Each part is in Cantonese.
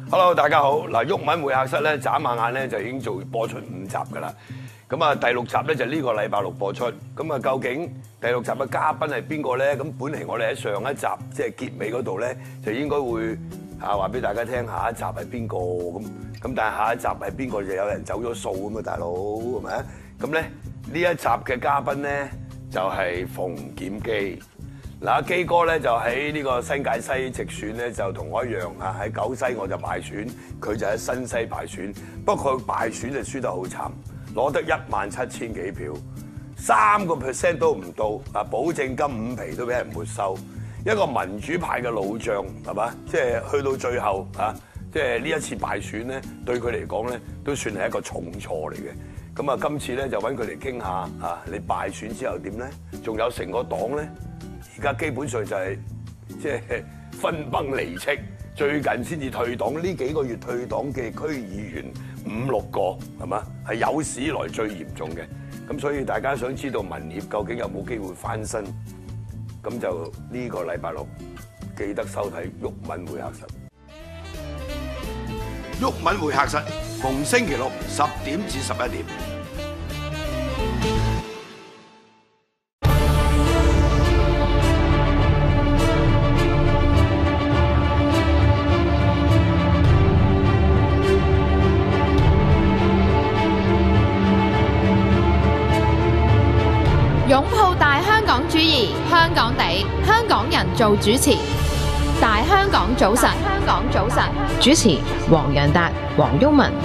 Hello， 大家好。嗱，毓民會客室咧，眨下眼咧就已經播出5集㗎啦。咁啊，第6集咧就呢個禮拜六播出。咁啊，究竟第6集嘅嘉賓係邊個咧？咁本嚟我哋喺上一集即係結尾嗰度咧，就應該會話俾大家聽下一集係邊個咁。咁但係下一集係邊個就有人走咗數咁啊，大佬係咪啊？咁咧呢一集嘅嘉賓咧就係馮檢基。嗱，阿基哥咧就喺呢個新界西直選咧，就同我一樣啊，喺九西我就敗選，佢就喺新西敗選。不過佢敗選就輸得好慘，攞得17000幾票，3% 都唔到啊！保證金5皮都俾人沒收。一個民主派嘅老將係嘛？即係去到最後啊，即係呢一次敗選咧，對佢嚟講咧都算係一個重挫嚟嘅。咁啊，今次咧就揾佢嚟傾下啊，你敗選之後點咧？仲有成個黨咧？而家基本上就係即係分崩離析，最近先至退黨，呢幾個月退黨嘅區議員5-6個係嘛，係有史以來最嚴重嘅。咁所以大家想知道民協究竟有冇機會翻身，咁就呢個禮拜六記得收睇毓民會客室。毓民會客室逢星期六10點至11點。 擁抱大香港主義，香港地，香港人做主持。大香港早晨，香港早晨， 主持黃洋達、黃毓民。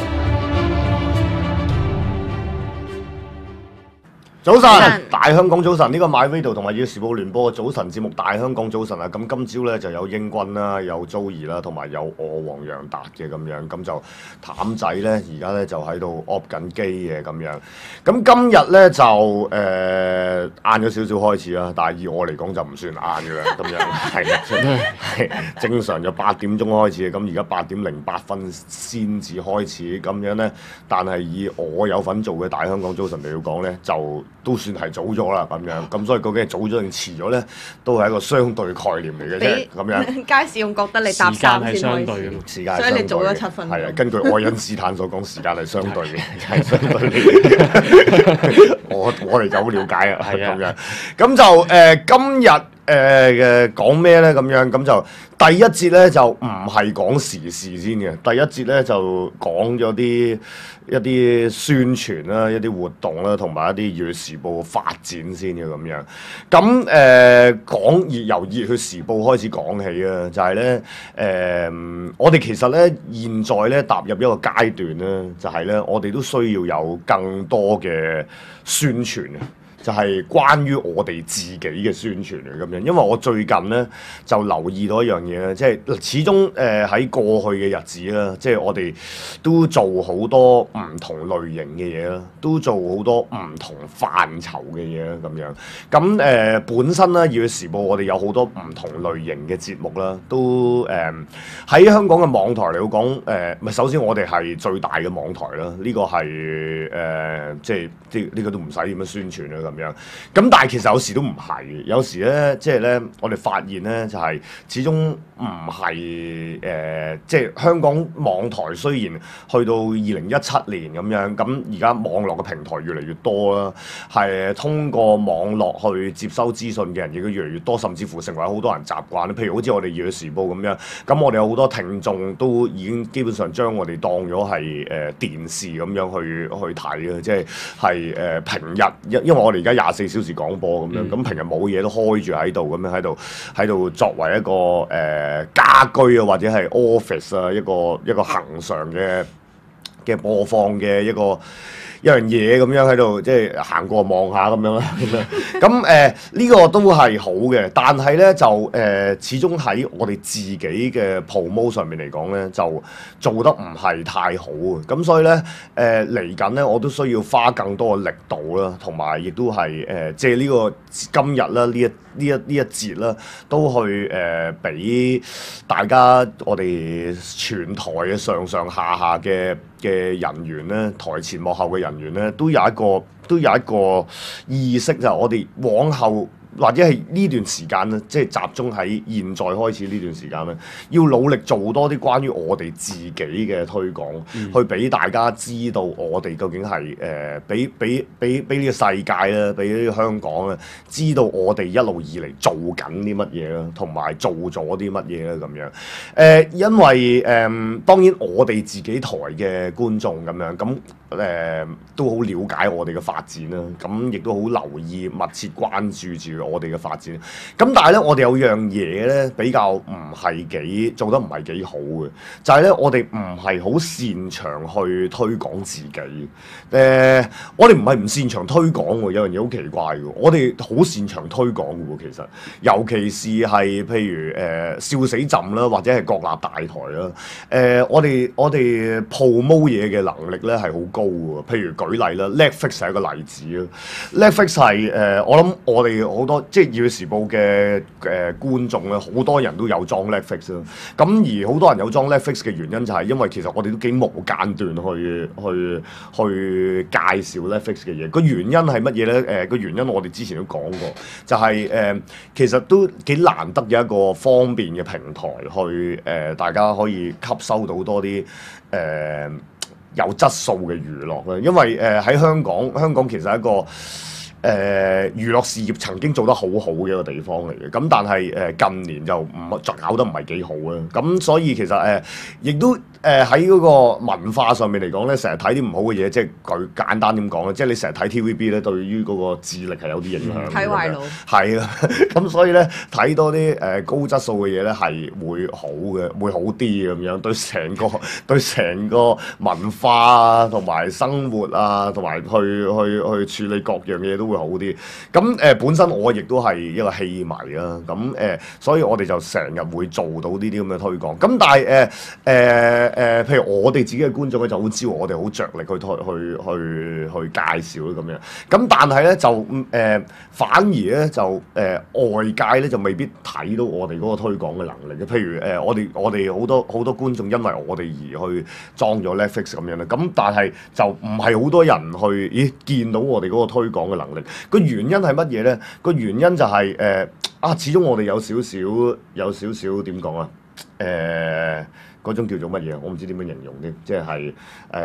早晨，大香港早晨，呢個 MyRadio 同埋《要時報》聯播嘅早晨節目《大香港早晨》啊，咁今朝咧就有英軍啦，有 Joey 啦，同埋有我黃洋達嘅咁樣，咁就譚仔咧而家咧就喺度 off 緊機嘅咁樣，咁今日咧就晏咗少少開始啦，但係以我嚟講就唔算晏嘅啦，咁樣係正常就8點鐘開始嘅，咁而家8點08分先至開始咁樣咧，但係以我有份做嘅《大香港早晨》嚟講咧就都算係早咗啦，咁樣咁所以究竟係早咗定遲咗咧，都係一個相對概念嚟嘅啫，咁樣。 街市用覺得你搭3先開始， 時間係相對嘅， 所以你早咗7分。 係啊，根據愛因斯坦所講，時間係相對嘅，係相對嘅。我哋就好了解啊，係咁樣。咁就今日講咩咧？咁樣咁就第一節咧就唔係講時事先嘅，第一節咧就講咗一啲宣傳啦、一啲活動啦，同埋一啲《熱血時報》發展先嘅咁樣。咁講由《熱血時報》開始講起啊，就係咧我哋其實咧現在咧踏入一個階段咧，就係咧我哋都需要有更多嘅宣傳啊。就係關於我哋自己嘅宣傳嚟咁樣，因為我最近咧就留意到一樣嘢咧，即係始終喺過去嘅日子啦，即係我哋都做好多唔同類型嘅嘢啦，都做好多唔同範疇嘅嘢啦咁樣。咁本身咧《熱血時報》我哋有好多唔同類型嘅節目啦，都喺香港嘅網台嚟講，咪首先我哋係最大嘅網台啦，呢個係即係呢個都唔使點樣宣傳啦咁樣，咁但係其實有時都唔係嘅，有時咧即係咧，我哋發現咧就係始終唔係即係香港網台雖然去到2017年咁樣，咁而家網絡嘅平台越嚟越多啦，係通過網絡去接收資訊嘅人亦都越嚟越多，甚至乎成為好多人習慣。譬如好似我哋《熱血時報》咁樣，咁我哋有好多聽眾都已經基本上將我哋當咗係電視咁樣去睇嘅，即係平日因為我哋而家24小時廣播咁樣，咁平日冇嘢都開住喺度咁樣喺度作為一個家居啊或者係 office 啊一個恆常嘅播放嘅一樣嘢咁樣喺度，即係行過望下咁樣啦，咁呢個都係好嘅，但係咧就始終喺我哋自己嘅 promo 上面嚟講咧，就做得唔係太好啊，咁所以咧嚟緊咧我都需要花更多嘅力度啦，同埋亦都係借呢個今日啦呢一節啦，都去俾大家我哋全台嘅上下嘅人員咧，台前幕後嘅人員咧，都有一個意識，就係我哋往後或者係呢段時間咧，即係集中喺現在開始呢段時間咧，要努力做多啲關於我哋自己嘅推廣，去俾大家知道我哋究竟係俾呢個世界咧，俾呢個香港咧，知道我哋一路以嚟做緊啲乜嘢啦，同埋做咗啲乜嘢咧咁樣。因為當然我哋自己台嘅觀眾咁樣，咁都好了解我哋嘅發展啦，咁亦都好留意、密切關注住我哋嘅發展。咁但係咧，我哋有樣嘢咧比較唔係幾做得唔係幾好嘅，就係咧我哋唔係好擅長去推廣自己。我哋唔係唔擅長推廣喎，有樣嘢好奇怪嘅，我哋好擅長推廣嘅喎，其實尤其是係譬如笑死朕啦，或者係國立大台啦，我哋 promote 嘢嘅能力咧係好高嘅。譬如舉例啦 ，Netflix 係一個例子啦。Netflix 係我諗我哋好多即係《粵語時報》嘅觀眾咧，好多人都有裝 Netflix 啦。咁而好多人有裝 Netflix 嘅原因就係因為其實我哋都幾無間斷去介紹 Netflix 嘅嘢。個原因係乜嘢咧？個原因我哋之前都講過，就係其實都幾難得有一個方便嘅平台去大家可以吸收到多啲有質素嘅娛樂啦。因為喺香港其實係一個娛樂事業曾經做得好好嘅一個地方嚟嘅，咁但係近年就搞得唔係幾好啊，咁所以其實亦都喺嗰個文化上面嚟講咧，成日睇啲唔好嘅嘢，即係簡單點講咧，即係你成日睇 TVB 咧，對於嗰個智力係有啲影響。 睇壞腦。係啊，咁所以咧睇多啲高質素嘅嘢咧係會好嘅，會好啲咁樣，對成個文化啊，同埋生活啊，同埋去處理各樣嘢都會好啲。咁本身我亦都係一個戲迷啦，咁所以我哋就成日會做到呢啲咁嘅推廣。咁但係譬如我哋自己嘅觀眾咧就好知道我哋好着力去介紹咁樣。咁但係咧就反而咧就外界咧就未必睇到我哋嗰個推廣嘅能力嘅。譬如我哋好多觀眾因為我哋而去裝咗 Netflix 咁樣咧。咁但係就唔係好多人去見到我哋嗰個推廣嘅能力。個原因係乜嘢咧？個原因就係始終我哋有少少點講啊？嗰種叫做乜嘢？我唔知點樣形容添，即係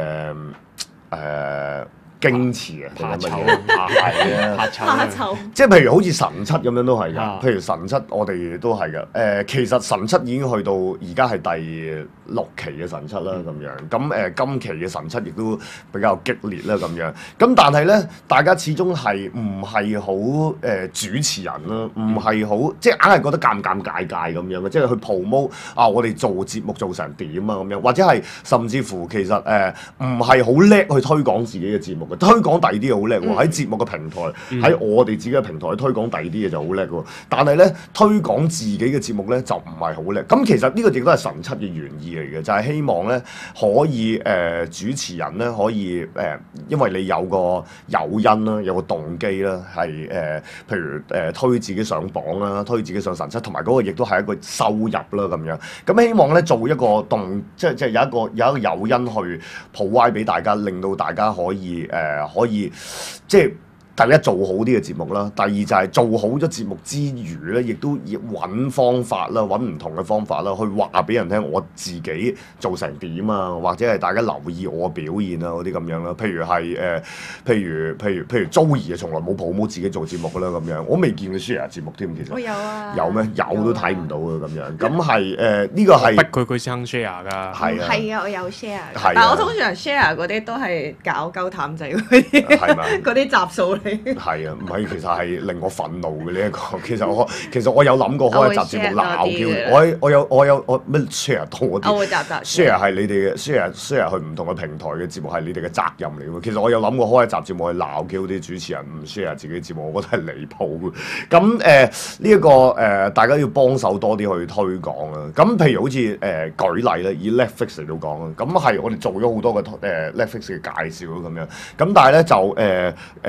矜持啊，怕醜怕醜， 即係譬如好似神七咁樣都係㗎。譬如神七，我哋都係㗎。其實神七已經去到而家係第6期嘅神七啦，咁樣。咁今期嘅神七亦都比較激烈啦，咁樣。咁但係咧，大家始終係唔係好主持人啦，唔係好即係硬係覺得尷尬咁樣嘅，即係去 promote 我哋做節目做成點啊咁樣，或者係甚至乎其實唔係好叻去推廣自己嘅節目。推廣第二啲嘢好叻喎，喺節目嘅平台，喺我哋自己嘅平台推廣第二啲嘢就好叻喎。但係咧推廣自己嘅節目咧就唔係好叻。咁其實呢個亦都係神七嘅原意嚟嘅，就係希望咧可以主持人咧可以因為你有個誘因啦，有個動機啦，係譬如推自己上榜啦，推自己上神七，同埋嗰個亦都係一個收入啦咁樣。咁希望咧做一個即係有一個誘因去 provide 俾大家，令到大家可以即係第一做好啲嘅節目啦，第二就係做好咗節目之餘咧，亦都要揾方法啦，揾唔同嘅方法啦，去話俾人聽我自己做成點啊，或者係大家留意我嘅表現啊嗰啲咁樣啦。譬如係譬如 Joey 啊，從來冇 promote 自己做節目噶啦咁樣，我未見佢 share 節目添，其實。我有啊。有咩？有都睇唔到嘅咁樣。咁係呢個係逼佢先 share 㗎。 係啊。係啊，我有 share。係。但係我通常 share 嗰啲都係搞鳩淡仔嗰啲。係咪？嗰啲集數。 係啊，唔係其實係令我憤怒嘅呢一個。其實我有諗過開一集節目鬧叫，我咩 share 多啲。我會集 share 係你哋嘅 share 去唔同嘅平台嘅節目係你哋嘅責任嚟㗎。其實我有諗過開一集節目去鬧叫啲主持人唔 share 自己節目，我覺得係離譜嘅。咁呢一個大家要幫手多啲去推廣啊。咁譬如好似舉例咧，以 Netflix 嚟到講啊，咁係我哋做咗好多嘅Netflix 嘅介紹咁樣。咁但係咧就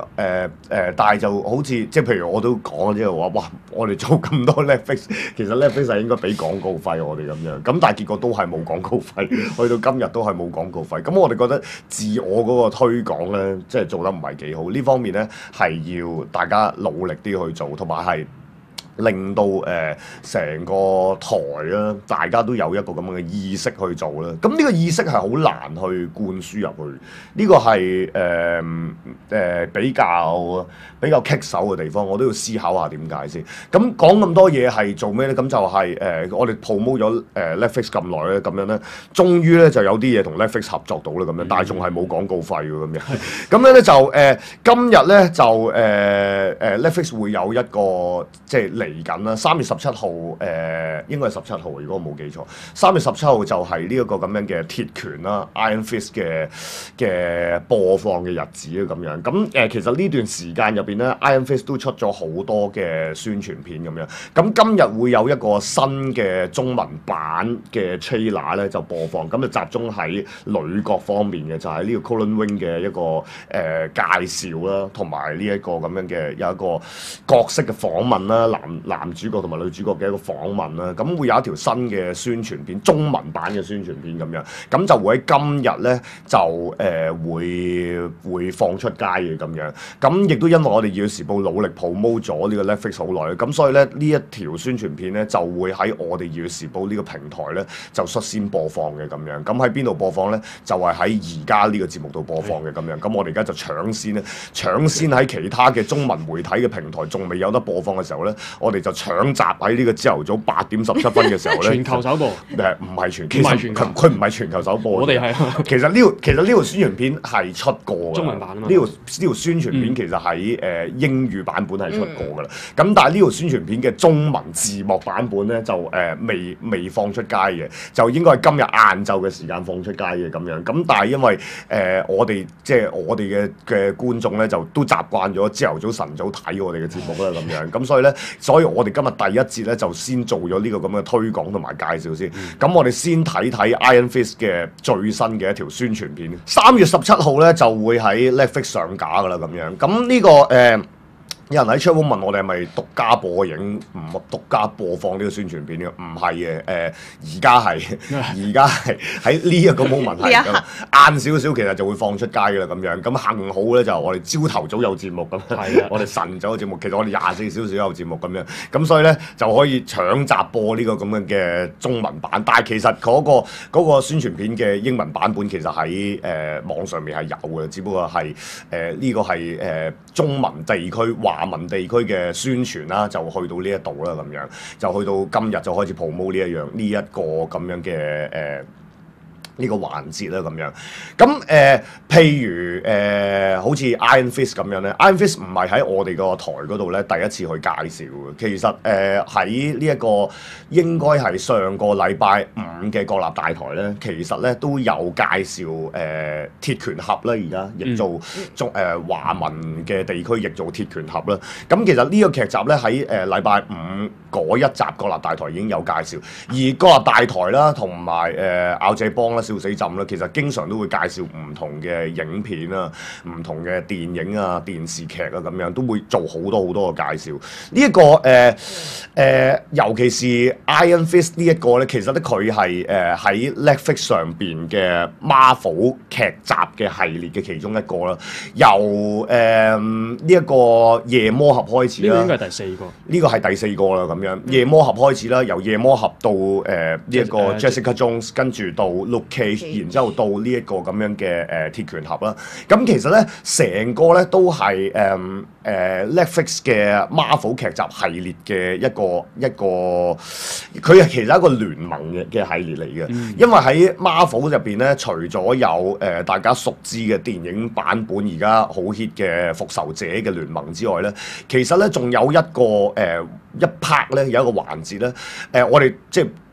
但係就好似即係譬如我都講即係話，哇！我哋做咁多 Netflix， 其實 Netflix 係應該俾廣告費我哋咁樣，咁但係結果都係冇廣告費，去到今日都係冇廣告費。咁我哋覺得自我嗰個推廣咧，即係做得唔係幾好。呢方面咧係要大家努力啲去做，同埋係令到成個台啦，大家都有一個咁樣嘅意識去做啦。咁呢個意識係好難去灌輸入去，呢個係比較棘手嘅地方，我都要思考下點解先。咁講咁多嘢係做咩咧？咁就係我哋 promote 咗Netflix 咁耐咧，咁樣咧，終於咧就有啲嘢同 Netflix 合作到啦，咁樣，但係仲係冇廣告費喎，咁樣。咁樣咧就今日咧就Netflix 會有一個即係嚟緊啦，3月17號應該係17號，如果我冇記錯，3月17號就係呢一個咁樣嘅鐵拳啦 Iron Fist 嘅播放嘅日子啊，咁樣。咁其實呢段時間入邊咧 Iron Fist 都出咗好多嘅宣傳片咁樣。咁今日會有一個新嘅中文版嘅 trailer 咧就播放，咁就集中喺女角方面嘅，就係呢個 Colin Wing 嘅一個介紹啦，同埋呢一個咁樣嘅有一個角色嘅訪問啦，男主角同埋女主角嘅一個訪問啦，咁會有一條新嘅宣傳片，中文版嘅宣傳片咁樣，咁就會喺今日咧就會放出街嘅咁樣，咁亦都因為我哋《要時報》努力 promote 咗呢個 Netflix 好耐，咁所以咧呢一條宣傳片咧就會喺我哋《要時報》呢個平台咧就率先播放嘅咁樣，咁喺邊度播放咧？就係喺而家呢個節目度播放嘅咁樣，咁我哋而家就搶先喺其他嘅中文媒體嘅平台仲未有得播放嘅時候咧，我哋就搶集喺呢個朝頭早8點17分嘅時候咧， 全球首播唔係全球，佢唔係全球首播。 我哋係其實呢條宣傳片係出過嘅， 中文版啊嘛。 呢條宣傳片其實喺英語版本係出過㗎啦。咁但係呢條宣傳片嘅中文字幕版本咧就未放出街嘅，就應該係今日晏晝嘅時間放出街嘅咁樣。咁但係因為我哋嘅觀眾咧就都習慣咗朝頭早晨早睇我哋嘅節目啦咁樣。咁所以我哋今日第一節咧就先做咗呢個咁嘅推廣同埋介紹先。咁我哋先睇睇 Iron Fist 嘅最新嘅一條宣傳片。3月17號咧就會喺 Netflix 上架㗎啦咁樣。咁呢個有人喺 chatroom 問我哋係咪獨家播映，唔獨家播放呢個宣傳片嘅？唔係嘅，而家係喺呢一個 moment 係咁，晏少少其實就會放出街㗎啦咁樣。咁幸好咧就我哋朝頭早有節目咁，我哋晨早有節目，其實我哋24小時都有節目咁樣。咁所以咧就可以搶集播呢個咁樣嘅中文版，但係其實嗰個宣傳片嘅英文版本其實喺網上面係有嘅，只不過係呢個係中文地區華文地區嘅宣傳啦，就去到呢一度啦，咁樣就去到今日就開始 promote 呢一個咁樣嘅呢個環節啦，咁樣咁譬如好似 Iron Fist 咁樣咧 ，Iron Fist 唔係喺我哋個台嗰度咧第一次去介紹嘅。其實喺呢一個應該係上個禮拜5嘅國立大台咧，其實咧都有介紹鐵拳俠啦，而家譯做華文嘅地區譯做鐵拳俠啦。咁其實呢個劇集咧喺禮拜5嗰一集國立大台已經有介紹，而國立大台啦同埋咬這幫啦。笑死朕啦，其實經常都會介紹唔同嘅影片啊、唔同嘅電影啊、電視劇啊咁樣，都會做好多嘅介紹。呢一個尤其是 Iron Fist 呢一個咧，其實咧佢係喺 Netflix 上邊嘅 Marvel 劇集嘅系列嘅其中一個啦。由呢一個夜魔俠開始啦， 呢個應該係第4個。呢個係第4個啦，咁樣夜魔俠開始啦，由夜魔俠到呢一個 Jessica Jones， 跟住到 Luke然之後到呢一個咁樣嘅鐵拳俠啦，咁其實咧成個咧都係Netflix 嘅 Marvel 劇集系列嘅一個，佢係其實一個聯盟嘅系列嚟嘅，因為喺 Marvel 入邊咧，除咗有大家熟知嘅電影版本而家好 hit 嘅復仇者嘅聯盟之外咧，其實咧仲有一個一 part 咧有一個環節咧，我哋即係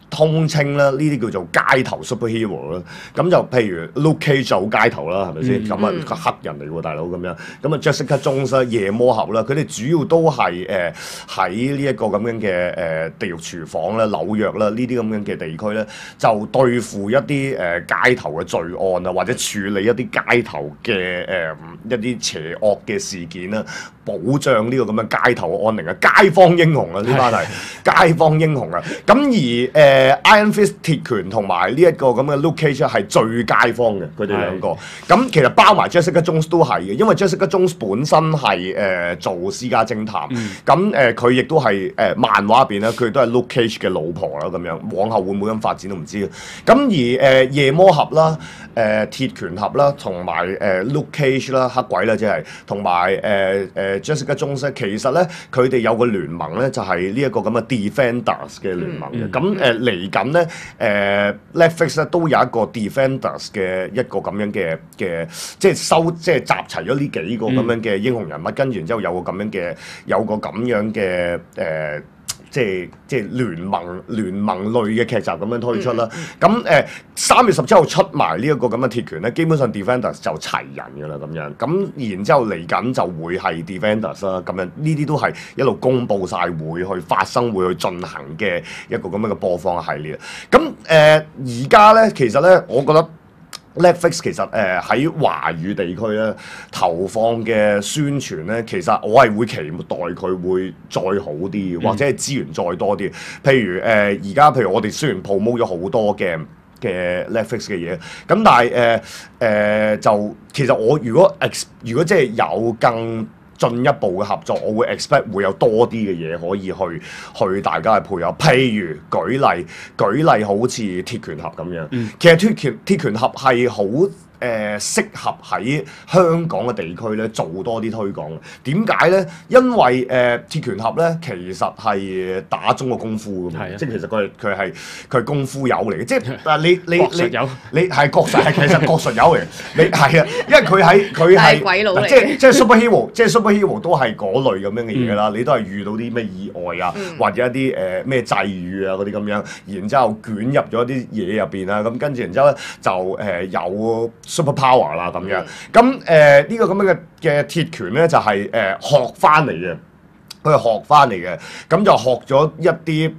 通稱啦，呢啲叫做街頭 superhero 啦。咁就譬如 Luke Cage 就好街頭啦，係咪先？咁啊個黑人嚟喎，大佬咁樣。咁啊 Jessica Jones 夜魔俠啦，佢哋主要都係喺呢一個咁樣嘅地獄廚房啦、紐約啦呢啲咁樣嘅地區咧，就對付一啲街頭嘅罪案啊，或者處理一啲街頭嘅一啲邪惡嘅事件啦，保障呢個咁嘅街頭嘅安寧啊，街坊英雄啊，呢班係街坊英雄啊。咁而Iron Fist 鐵拳同埋呢一個咁嘅 Luke Cage 係最街坊嘅，佢哋兩個。咁其實包埋 Jessica Jones 都係嘅，因為 Jessica Jones 本身係做私家偵探，咁佢亦都係漫畫入邊咧，佢都係 Luke Cage 嘅老婆啦咁樣。往後會唔會咁發展都唔知。咁而夜魔俠啦、鐵拳俠啦，同埋Luke Cage 啦、黑鬼啦，即係同埋Jessica Jones 咧，其實咧佢哋有個聯盟咧，就係呢一個咁嘅 Defenders 嘅聯盟嘅。咁嚟緊咧Netflix 咧都有一個 Defenders 嘅一個咁樣嘅即係集齊咗呢幾個咁樣嘅英雄人物，跟住然之後有個咁樣嘅即係聯盟類嘅劇集咁樣推出啦。咁3月17號出埋呢一個咁嘅鐵拳咧，基本上 Defenders 就齊人㗎啦咁樣。咁然之後嚟緊就會係 Defenders 啦。咁樣呢啲都係一路公佈晒會去發生、會去進行嘅一個咁樣嘅播放系列。咁而家咧，其實咧，我覺得Netflix 其實喺華語地區咧投放嘅宣傳咧，其實我係會期待佢會再好啲，或者係資源再多啲。譬如而家譬如我哋雖然 promote 咗好多嘅 Netflix 嘅嘢，咁但係就其實我如果即係有更進一步嘅合作，我會 expect 會有多啲嘅嘢可以去大家去配合。譬如舉例好似鐵拳俠咁樣，其實鐵拳俠係好適合喺香港嘅地區咧做多啲推廣嘅。點解咧？因為鐵拳俠咧其實係打中國功夫㗎嘛，即係其實佢係功夫友嚟嘅，即係但係你係國術係其實國術友嚟，你係啊，因為佢係鬼佬嚟， 即係 superhero， 即係 superhero 都係嗰類咁樣嘅嘢啦。你都係遇到啲咩意外啊，或者一啲咩際遇啊嗰啲咁樣，然之後捲入咗啲嘢入邊啊，咁跟住然之後咧就有super power 啦咁樣，咁呢個咁樣嘅鐵拳咧就係學翻嚟嘅，佢係學翻嚟嘅，咁就學咗一啲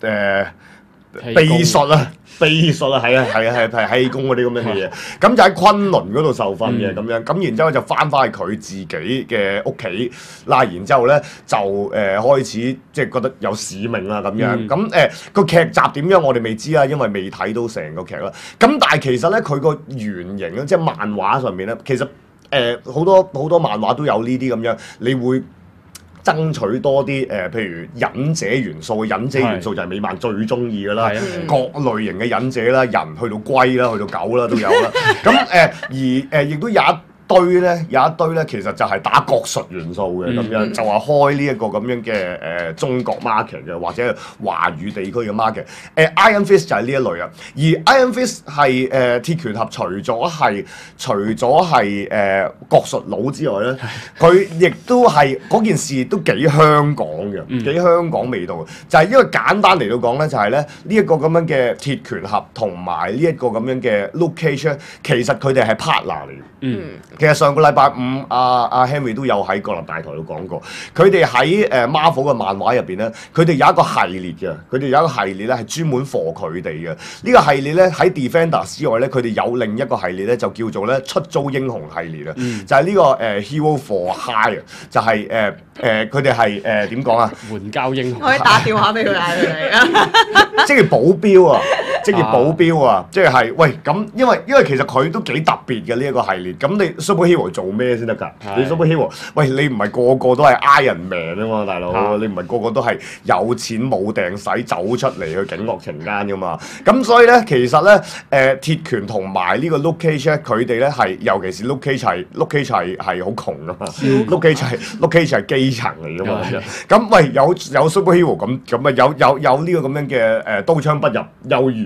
秘術啊，係氣功嗰啲咁樣嘅嘢，咁就喺昆侖嗰度受訓嘅咁樣，咁然之後就翻去佢自己嘅屋企啦，然之後咧就開始即係覺得有使命啦咁樣，咁個劇集點樣我哋未知啊，因為未睇到成個劇啦。咁但係其實咧佢個原型咧，即係漫畫上面咧，其實好多漫畫都有呢啲咁樣，你會爭取多啲譬如忍者元素，忍者元素就係美漫最中意㗎啦，各類型嘅忍者啦，人去到龜啦，去到狗啦都有啦。咁而亦都有一堆咧，其實就係打國術元素嘅咁樣，就話開呢一個咁樣嘅中國 market 嘅，或者華語地區嘅 market。Iron Fist 就係呢一類啊，而 Iron Fist 係鐵拳俠除咗係國術佬之外咧，佢亦都係嗰件事都幾香港嘅，幾香港味道嘅。就係因為簡單嚟到講咧，就係咧呢一個咁樣嘅鐵拳俠同埋呢一個咁樣嘅 Luke Cage 咧，其實佢哋係 partner 嚟嘅。其實上個禮拜五，阿 Henry 都有喺國立大台度講過，佢哋喺Marvel 嘅漫畫入邊咧，佢哋有一個系列嘅，佢哋有一個系列咧係專門 for 佢哋嘅。呢個系列咧喺 Defenders 之外咧，佢哋有另一個系列咧就叫做咧出租英雄系列啊，就係呢個Hero for Hire 啊，就係佢哋係點講啊？ 援交英雄，可以打電話俾佢嗌佢嚟啊！ 即係保鏢啊！職業保鏢啊！即係喂咁，因為其實佢都幾特別嘅呢一個系列。咁你 superhero 做咩先得㗎？你 superhero， 喂你唔係個個都係 Iron Man 啊嘛，大佬，你唔係個個都係有錢冇掟使走出嚟去警惡懲奸㗎嘛。咁所以咧，其實咧鐵拳同埋呢個 Luke Cage 咧，佢哋咧係尤其是 Luke Cage 係好窮㗎嘛。Luke Cage 係基層嚟㗎嘛。咁喂有 superhero 咁啊有呢個咁樣嘅刀槍不入又如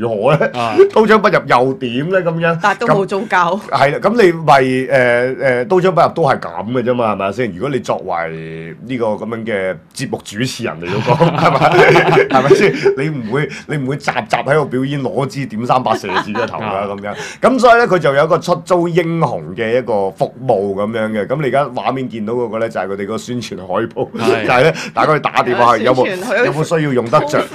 如何咧？刀槍不入又點咧？咁樣， 但係都冇宗教。 係啦，咁你咪刀槍不入都係咁嘅啫嘛，係咪先？如果你作為呢個咁樣嘅節目主持人嚟到講，係咪？係咪先？你唔會集喺度表演攞支點300射自己個頭啦咁樣。咁所以咧，佢就有一個出租英雄嘅一個服務咁樣嘅。咁你而家畫面見到嗰個咧，就係佢哋個宣傳海報，就係咧大家去打電話去，有冇需要用得着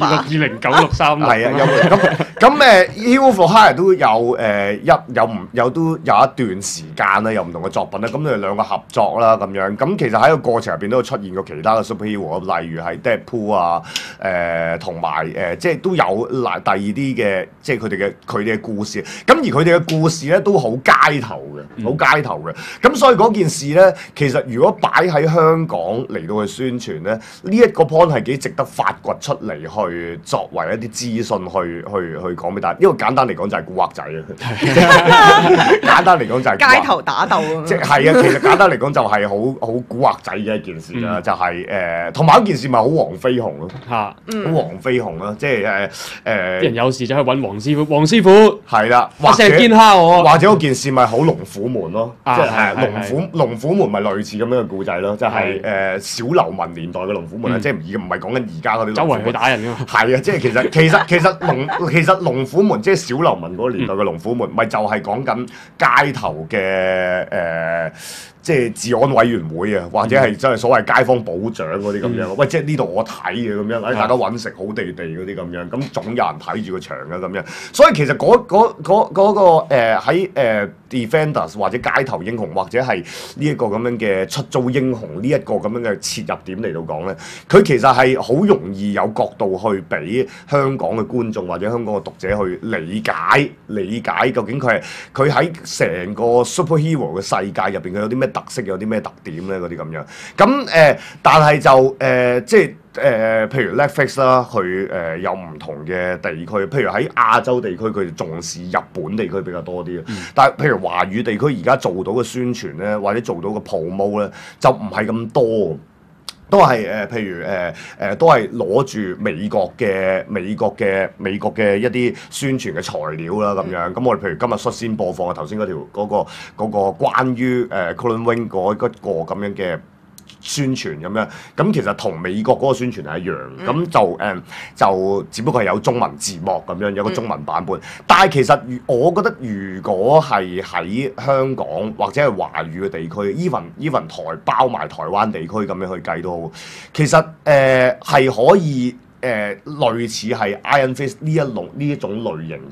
209636 係啊，咁Hero for Hire 都有都有一段時間啦，有唔同嘅作品啦，咁佢哋兩個合作啦咁樣。咁其實喺個過程入邊都有出現過其他嘅 superhero， 例如係 Deadpool 啊，同埋即係都有第二啲嘅，即係佢哋嘅故事。咁而佢哋嘅故事咧都好街頭嘅，好街頭嘅。咁所以嗰件事咧，其實如果擺喺香港嚟到去宣傳咧，呢一個 point 係幾值得發掘出嚟去作為一啲資訊去講俾大家。因為簡單嚟講就係古惑仔啊，簡單嚟講就係街頭打鬥啊， 即係啊，其實簡單嚟講就係好古惑仔嘅一件事啦，就係同埋一件事咪好黃飛鴻咯，好黃飛鴻咯，即係啲人有事就去揾黃師傅係啦， 或者見下我， 或者嗰件事咪好龍虎門咯，即係龍虎門咪類似咁樣嘅故仔咯，就係小流氓年代嘅龍虎門啦，即係唔係講緊而家嗰啲周圍去打人㗎嘛， 係啊，即係其實龍虎門即係小流氓嗰個年代嘅龍虎門，咪就係講緊街頭嘅即係治安委員會啊，或者係真係所謂街坊保長嗰啲咁樣。喂，即係呢度我睇嘅咁樣，大家揾食好地嗰啲咁樣，咁總有人睇住個場嘅咁樣。所以其實嗰個喺Defenders 或者街頭英雄或者係呢一個咁樣嘅出租英雄呢一個咁樣嘅切入點嚟到講咧，佢其實係好容易有角度去俾香港嘅觀眾或者香港嘅讀者去理解究竟佢喺成個 superhero 嘅世界入邊佢有啲咩特色，有啲咩特點咧嗰啲咁樣。咁但係就即係。譬如 Netflix 啦，佢有唔同嘅地區，譬如喺亞洲地區，佢重視日本地區比較多啲。但係譬如華語地區而家做到嘅宣傳咧，或者做到嘅 promo 咧，就唔係咁多。都係譬如都係攞住美國嘅一啲宣傳嘅材料啦咁樣。咁我哋譬如今日率先播放嘅頭先嗰個關於Colin Wing 嗰個咁樣嘅宣傳咁樣，咁其實同美國嗰個宣傳係一樣，咁就只不過係有中文字幕咁樣，有個中文版本。但係其實我覺得，如果係喺香港或者係華語嘅地區 even 台包埋台灣地區咁樣去計都好，其實係可以類似係 Iron Fist 呢一種類型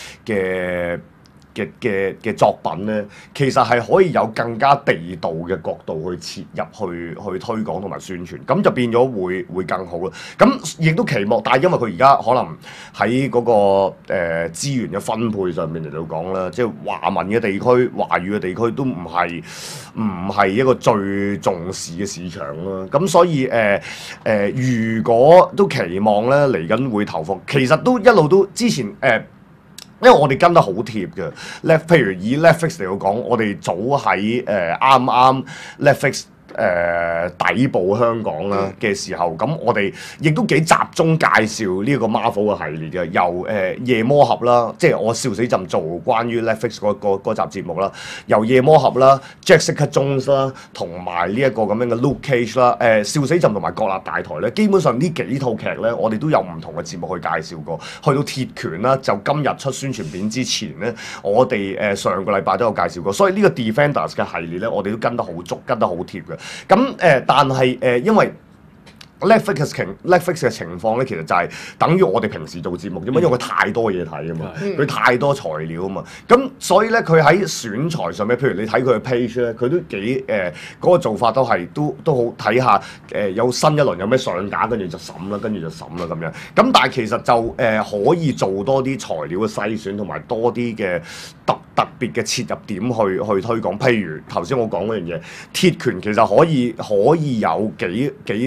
嘅作品咧，其實係可以有更加地道嘅角度去切入去推廣同埋宣傳，咁就變咗會更好啦。咁亦都期望，但係因為佢而家可能喺嗰個資源嘅分配上面嚟到講啦，即係華文嘅地區、華語嘅地區都唔係一個最重視嘅市場啦。咁所以如果都期望咧嚟緊會投放，其實都一路都之前因為我哋跟得好貼嘅，譬如以 Netflix 嚟到講，我哋早喺啱 Netflix 底部香港啦嘅時候，咁我哋亦都幾集中介紹呢個 Marvel 嘅系列嘅，由夜魔俠啦，即係我笑死朕做關於 Netflix 嗰集節目啦，由夜魔俠啦、Jessica Jones 啦，同埋呢一個咁樣嘅 Luke Cage 啦，笑死朕同埋國立大台咧，基本上呢幾套劇咧，我哋都有唔同嘅節目去介紹過。去到鐵拳啦，就今日出宣傳片之前咧，我哋上個禮拜都有介紹過，所以呢個 Defenders 嘅系列咧，我哋都跟得好足，跟得好貼嘅。咁但係因為 Netflix 嘅情況咧，其實就係等於我哋平時做節目啫嘛，因為佢太多嘢睇啊嘛，佢太多材料啊嘛，咁所以咧佢喺選材上面，譬如你睇佢嘅 page 咧，佢都幾嗰個做法都好睇下有新一輪有咩上架，跟住就審啦咁樣。咁但係其實就可以做多啲材料嘅篩選，同埋多啲嘅特別嘅切入點去推廣。譬如頭先我講嗰樣嘢，鐵拳其實可以有幾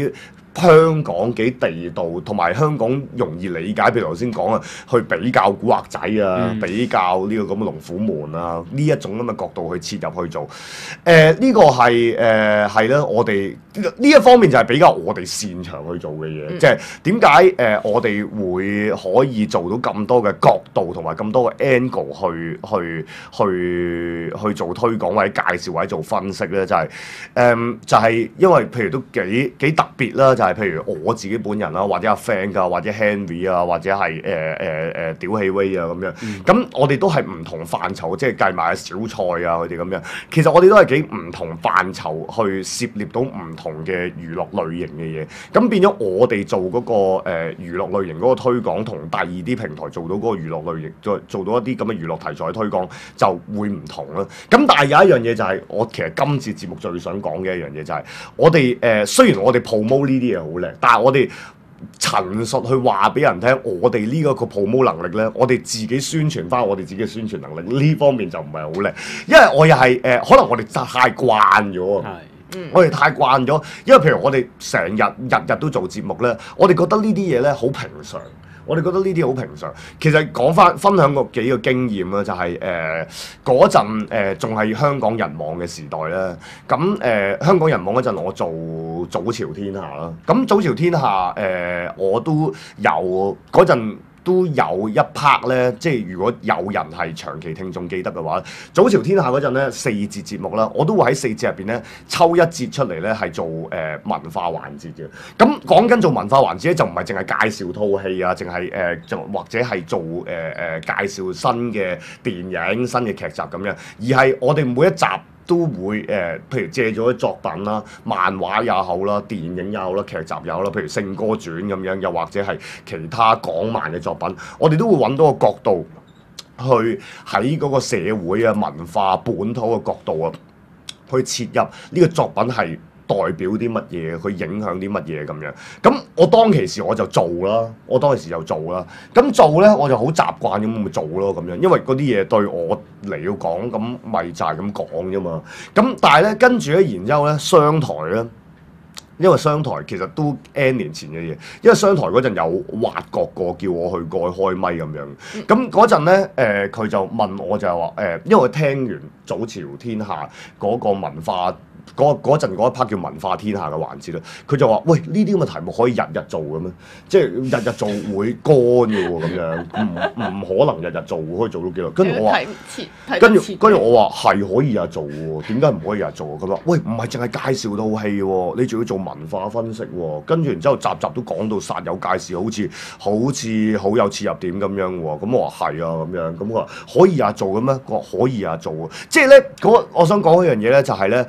香港幾地道，同埋香港容易理解。譬如頭先講啊，去比較古惑仔啊，比較呢個咁嘅龍虎門啊，呢一種咁嘅角度去切入去做。呢個係咧，我哋呢一方面就係比較我哋擅長去做嘅嘢，即係點解我哋會可以做到咁多嘅角度同埋咁多嘅 angle 去做推廣或者介紹或者做分析咧，就係因為譬如都幾特別啦，就係譬如我自己本人啦，或者阿 Frank 啊，或者 Henry 啊，或者係屌氣威啊咁樣，咁我哋都係唔同範疇，即係計埋小菜啊佢哋咁樣，其實我哋都係幾唔同範疇去涉獵到唔同嘅娛樂類型嘅嘢，咁變咗我哋做嗰個娛樂類型嗰個推廣，同第二啲平台做到嗰個娛樂類型，再做到一啲咁嘅娛樂題材嘅推廣就會唔同啦。咁但係有一樣嘢就係我其實今次節目最想講嘅一樣嘢就係我哋雖然我哋 promote 呢啲嘢好叻，但係我哋陳述去話俾人聽，我哋呢一個 promote 能力咧，我哋自己宣傳翻我哋自己嘅宣傳能力呢方面就唔係好叻，因為我又係可能我哋太慣咗。我哋太慣咗，因為譬如我哋成日日都做節目咧，我哋覺得呢啲嘢咧好平常。我哋覺得呢啲好平常。其實講翻分享過幾個經驗啦，就係嗰陣仲係香港人網嘅時代咧。咁香港人網嗰陣，我做早朝天下啦。咁早朝天下我都有嗰陣。都有一 part 咧，即係如果有人係長期聽眾記得嘅話，早朝天下嗰陣咧4節節目啦，我都會喺4節入邊咧抽一節出嚟咧係做文化環節嘅。咁講緊做文化環節咧，就唔係淨係介紹套戲啊，淨係就或者係做介紹新嘅電影、新嘅劇集咁樣，而係我哋每一集都會譬如借咗啲作品啦、漫畫也好啦、電影也好啦、劇集也好啦，譬如《聖歌傳》咁樣，又或者係其他港漫嘅作品，我哋都會揾到個角度去喺嗰個社會啊、文化本土嘅角度啊，去切入呢個作品係代表啲乜嘢，佢影響啲乜嘢咁樣。咁我當其時我就做啦，咁做咧我就好習慣咁咪做咯咁樣，因為嗰啲嘢對我嚟到講，咁咪就係咁講啫嘛。咁但係咧跟住咧，然之後咧商台咧。因為商台其實都 N 年前嘅嘢，因為商台嗰陣有挖角過，叫我去過去開咪咁樣。咁嗰陣咧，佢就問我就係話因為我聽完早朝天下嗰個文化嗰陣嗰一 part 叫文化天下嘅環節啦，佢就話：喂，呢啲咁嘅題目可以日日做嘅咩？即係日日做會乾嘅喎，咁樣唔可能日日做，可以做到幾耐？跟住我話，跟住我話係可以日日做喎，點解唔可以日日做啊？佢話：喂，唔係淨係介紹套戲喎，你仲要做文化分析喎，跟住然之後集集都講到煞有介事，好似好有切入點咁樣喎。咁我話係啊咁樣，咁佢話可以日日做嘅咩？我話可以日日做喎。即係咧，我想講一樣嘢咧，就係咧。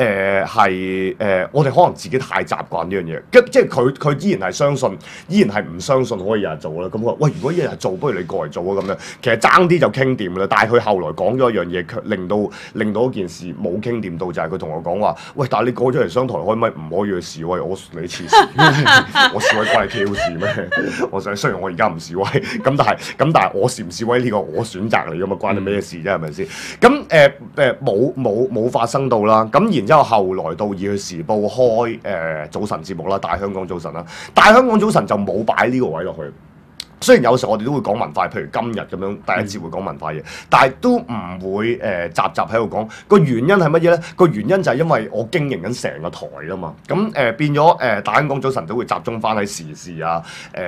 我哋可能自己太習慣呢樣嘢，即係佢依然係相信，依然係唔相信可以日日做啦。咁佢話：喂，如果一日做，不如你過嚟做啊咁樣。其實爭啲就傾掂啦，但係佢後來講咗一樣嘢，卻令到一件事冇傾掂到，就係佢同我講話：喂，但係你過咗嚟商台開咪唔可以去示威，我你黐線，我示威關你 Q 事咩？我雖然我而家唔示威，咁但係我示唔示威呢個我選擇嚟㗎嘛，關你咩事啫？係咪先？咁冇發生到啦。咁然之後來到《熱血時報》開早晨節目啦，大香港早晨啦，大香港早晨就冇擺呢個位落去。雖然有時我哋都會講文化，譬如今日咁樣第一節會講文化嘢，但係都唔會集喺度講。個原因係乜嘢咧？個原因就係因為我經營緊成個台啊嘛。咁變咗大香港早晨都會集中翻喺時事啊、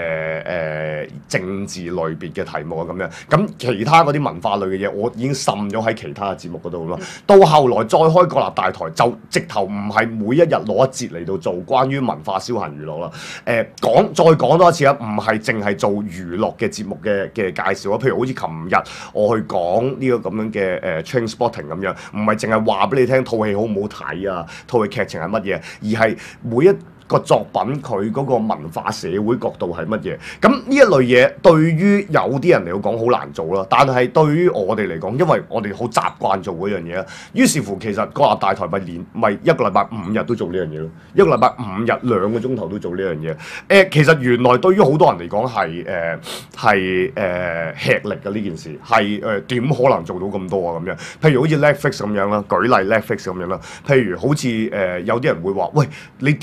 政治類別嘅題目啊咁樣。咁其他嗰啲文化類嘅嘢，我已經滲咗喺其他嘅節目嗰度咯。到後來再開國立大台，就直頭唔係每一日攞一節嚟到做關於文化消閒娛樂啦。再講多一次啊，唔係淨係做娛樂嘅節目嘅介紹啊，譬如好似琴日我去講呢個咁樣嘅Trainspotting 咁樣，唔係淨係話俾你聽套戲好唔好睇啊，套戲劇情係乜嘢，而係每一個作品佢嗰個文化社會角度係乜嘢？咁呢一類嘢對於有啲人嚟講好難做啦，但係對於我哋嚟講，因為我哋好習慣做嗰樣嘢啦，於是乎其實國立大台咪一個禮拜5日都做呢樣嘢咯，一個禮拜5日2個鐘頭都做呢樣嘢。其實原來對於好多人嚟講係吃力嘅呢件事，係點可能做到咁多啊咁樣？譬如好似 Netflix 咁樣啦，舉例 Netflix 咁樣啦，譬如好似有啲人會話：喂，你點可以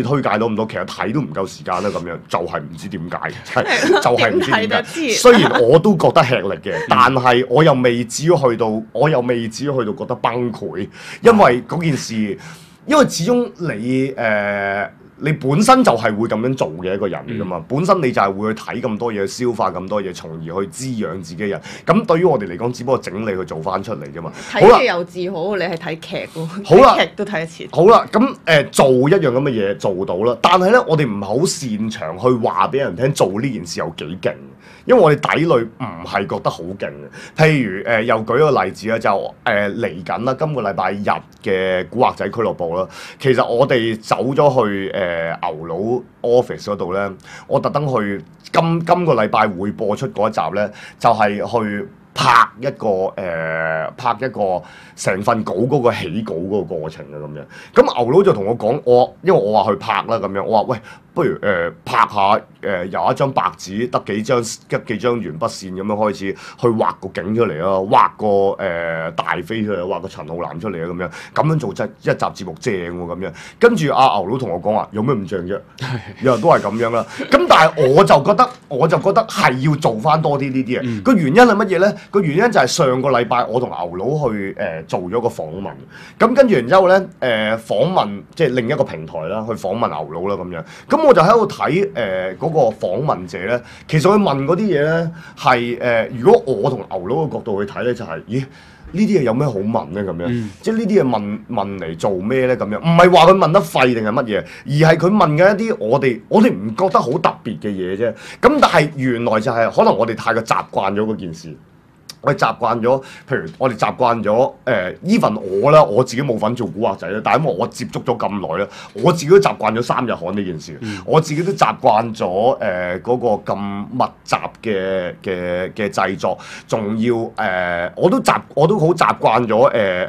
推介到咁多，其實睇都唔夠時間啦，咁樣就係唔知點解，就係唔知點解。雖然我都覺得吃力嘅，但係我又未至於去到覺得崩潰，因為嗰件事，因為始終你本身就係會咁樣做嘅一個人嚟㗎嘛，本身你就係會去睇咁多嘢，消化咁多嘢，從而去滋養自己人。咁對於我哋嚟講，只不過整理去做翻出嚟啫嘛。 睇嘅又自豪，你係睇劇喎， 好啦， 劇都睇一次。 好啦，咁做一樣咁嘅嘢做到啦，但係咧，我哋唔係好擅長去話俾人聽做呢件事有幾勁。因為我哋底裏唔係覺得好勁嘅，譬如又舉個例子啦，就嚟緊啦，今個禮拜日嘅古惑仔俱樂部啦，其實我哋走咗去牛佬 office 嗰度咧，我特登去今個禮拜會播出嗰一集咧，就係去拍一個成份稿嗰個起稿嗰個過程啊咁樣。咁牛佬就同我講，因為我話去拍啦咁樣，我話喂，不如拍下由一張白紙得幾張鉛筆線咁樣開始去畫個景出嚟啊，畫個大飛出嚟，畫個陳浩南出嚟啊咁樣做一集節目正喎咁樣。跟住阿牛佬同我講話，有咩唔正啫？日日都係咁樣啦。咁但係我就覺得係要做翻多啲呢啲嘢。個原因係乜嘢咧？個原因就係上個禮拜我同牛佬去做咗個訪問，咁跟住然之後咧訪問即係另一個平台啦，去訪問牛佬啦咁樣。咁我就喺度睇嗰個訪問者咧，其實佢問嗰啲嘢咧係如果我同牛佬嘅角度去睇咧，就係咦呢啲嘢有咩好問咧咁樣？即係呢啲嘢問嚟做咩咧咁樣？唔係話佢問得廢定係乜嘢，而係佢問嘅一啲我哋唔覺得好特別嘅嘢啫。咁但係原來就係可能我哋太過習慣咗嗰件事。我哋習慣咗，譬如我哋習慣咗even 我啦，我自己冇份做古惑仔啦，但係因為我接觸咗咁耐啦，我自己都習慣咗3日刊呢件事，我自己都習慣咗嗰個咁密集嘅製作，仲要我都好習慣咗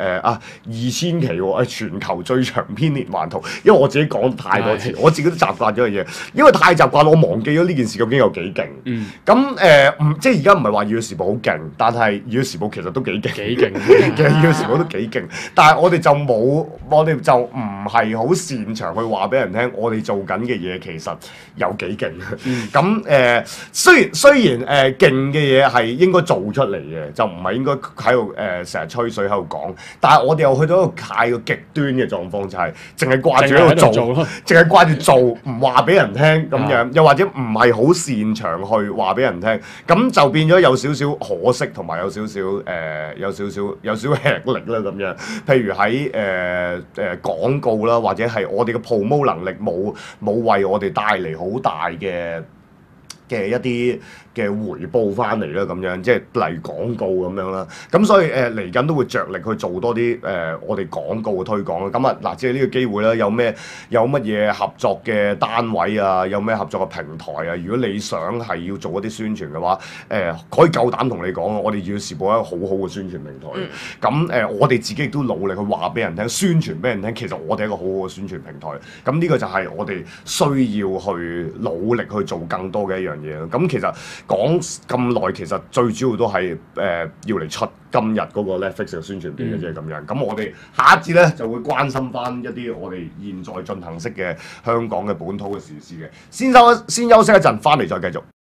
2000期喎，全球最長篇連環圖，因為我自己講太多次，我自己都習慣咗嘅嘢，因為太習慣，我忘記咗呢件事究竟有幾勁。咁即係而家唔係話《時報》好勁，但係《時報》其實都幾勁，其實《時報》都幾勁，但係我哋就唔係好擅長去話俾人聽，我哋做緊嘅嘢其實有幾勁。咁雖然勁嘅嘢係應該做出嚟嘅，就唔係應該喺度成日吹水喺度講，但係我哋又去到一個太過極端嘅狀況，就係淨係掛住喺度做，淨係掛住做，唔話俾人聽咁樣，又或者唔係好擅長去話俾人聽，咁就變咗有少少可惜同埋有少少吃力啦咁樣。譬如喺廣告啦，或者係我哋嘅 promo 能力冇為我哋帶嚟好大嘅一啲嘅回報翻嚟啦，咁樣即係例如廣告咁樣啦。咁所以嚟緊都會着力去做多啲我哋廣告嘅推廣啦。咁嗱，即係呢個機會啦，有乜嘢合作嘅單位啊，有咩合作嘅平台啊？如果你想係要做一啲宣傳嘅話，可以夠膽同你講，我哋《時報》係一個好好嘅宣傳平台。咁我哋自己亦都努力去話俾人聽，宣傳俾人聽，其實我哋係一個好好嘅宣傳平台。咁呢個就係我哋需要去努力去做更多嘅一樣嘢。咁其實講咁耐，其實最主要都係要嚟出今日嗰個 Netflix 嘅宣傳片嘅啫咁樣。咁我哋下一節咧就會關心翻一啲我哋現在進行式嘅香港嘅本土嘅時事嘅。先休息一陣，翻嚟再繼續。